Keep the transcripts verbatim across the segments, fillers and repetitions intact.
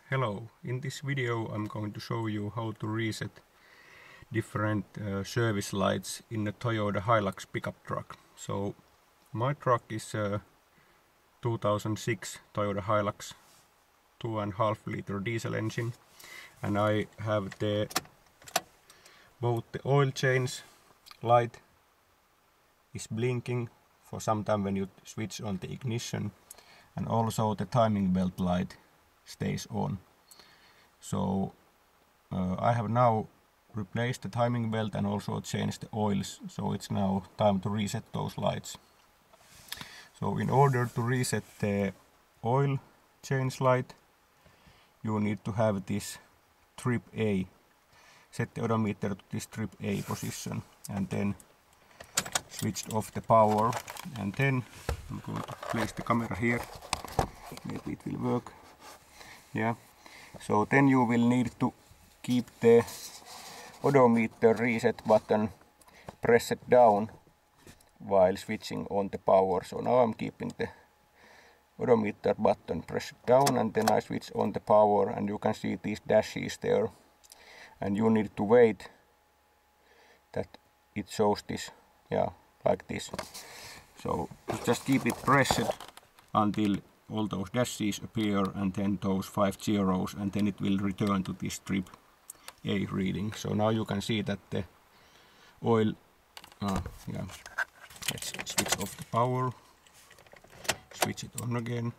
Hello, in this video I'm going to show you how to reset different uh, service lights in a Toyota Hilux pickup truck. So my truck is a two thousand six Toyota Hilux two and a half liter diesel engine, and I have the both the oil change light is blinking for some time when you switch on the ignition, and also the timing belt light stays on. So uh, I have now replaced the timing belt and also changed the oils, so it's now time to reset those lights. So in order to reset the oil change light, you need to have this trip A. Set the odometer to this trip A position and then switch off the power, and then I'm going to place the camera here, maybe it will work. Yeah. So then you will need to keep the odometer reset button pressed down while switching on the power. So now I'm keeping the odometer button pressed down, and then I switch on the power, and you can see these dashes there, and you need to wait that it shows this, yeah, like this. So just keep it pressed until all those dashes appear, and then those five zeros, and then it will return to this trip A reading. So now you can see that the oil, uh, yeah, let's switch off the power, switch it on again.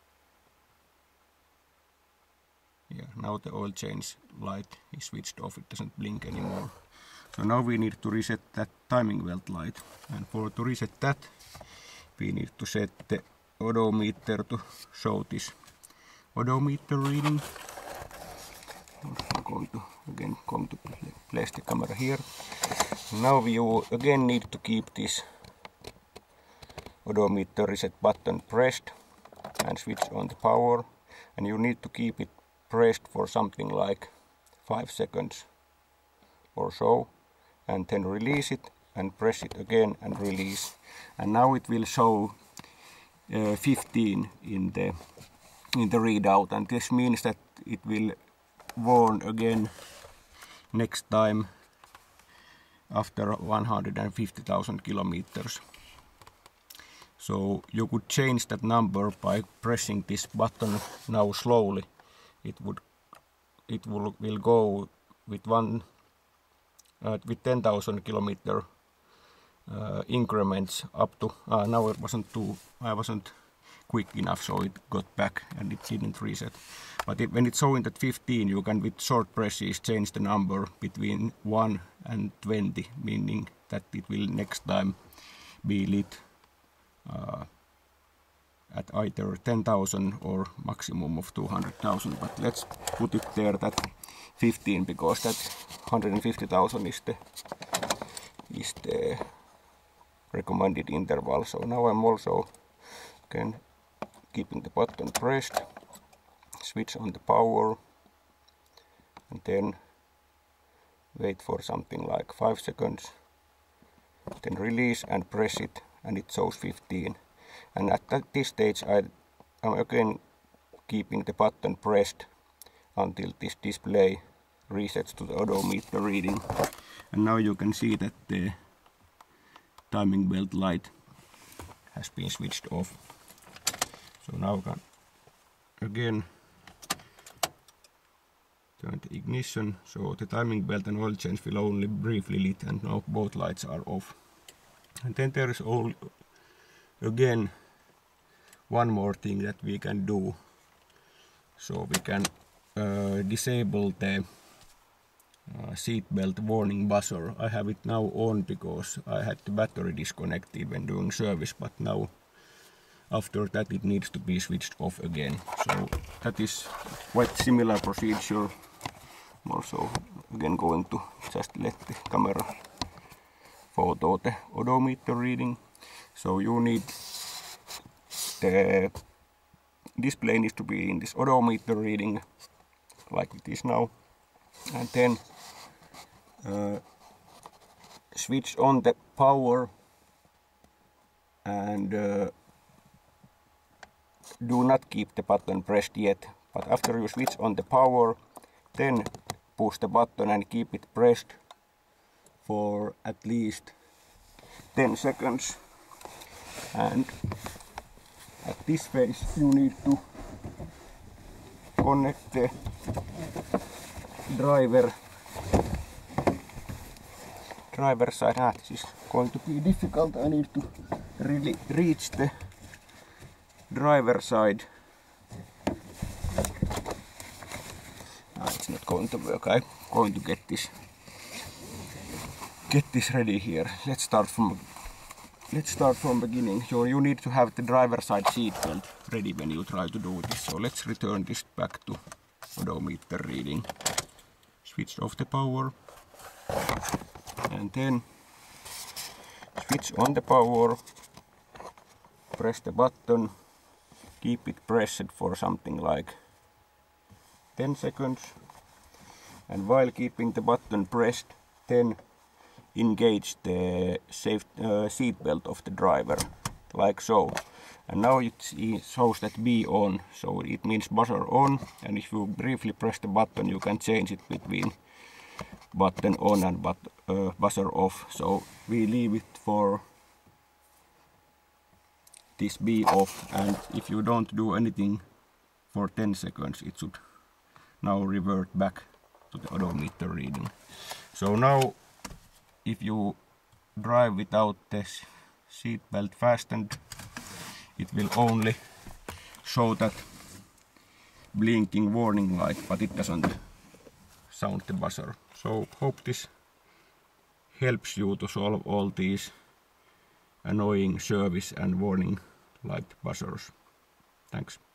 Yeah, now the oil change light is switched off, it doesn't blink anymore. So now we need to reset that timing belt light, and for to reset that we need to set the odometer to show this odometer reading. I'm going to again come to place the camera here. Now you again need to keep this odometer reset button pressed and switch on the power, and you need to keep it pressed for something like five seconds or so, and then release it and press it again and release, and now it will show Uh, fifteen in the in the readout, and this means that it will warn again next time after one hundred fifty thousand kilometers. So you could change that number by pressing this button now slowly. It would it will will go with one uh, with ten thousand kilometer Uh, increments up to uh, now it wasn't too I wasn't quick enough, so it got back and it didn't reset. But it, when it's showing that fifteen, you can with short presses change the number between one and twenty, meaning that it will next time be lit uh, at either ten thousand or maximum of two hundred thousand. But let's put it there that fifteen, because that one hundred fifty thousand is the is the recommended interval. So now I'm also again keeping the button pressed, switch on the power, and then wait for something like five seconds, then release and press it, and it shows fifteen. And at that, this stage I am again keeping the button pressed until this display resets to the odometer reading. And now you can see that the timing belt light has been switched off. So now I can again turn the ignition, so the timing belt and oil change will only briefly lit, and now both lights are off. And then there is all again one more thing that we can do. So we can uh, disable the Uh, seat belt warning buzzer. I have it now on because I had the battery disconnected when doing service, but now after that it needs to be switched off again. So that is quite similar procedure. I'm also again going to just let the camera photo the odometer reading. So you need the display needs to be in this odometer reading like it is now, and then Uh, switch on the power, and uh, do not keep the button pressed yet, But after you switch on the power, then push the button and keep it pressed for at least ten seconds. And at this phase you need to connect the driver driver side. Ah, this is going to be difficult. I need to really reach the driver side. Ah, it's not going to work. I'm going to get this get this ready here. Let's start from let's start from beginning. So you need to have the driver side seat belt ready when you try to do this. So let's return this back to odometer reading. Switch off the power and then switch on the power. Press the button. Keep it pressed for something like ten seconds. And while keeping the button pressed, then engage the safe uh, seat belt of the driver, like so. And now it shows that B on, so it means buzzer on. And if you briefly press the button, you can change it between button on and but, uh, buzzer off. So we leave it for this B off, and if you don't do anything for ten seconds, it should now revert back to the odometer reading. So now if you drive without the seat belt fastened, it will only show that blinking warning light, but it doesn't sound the buzzer. So hope this helps you to solve all these annoying service and warning light buzzers. Thanks.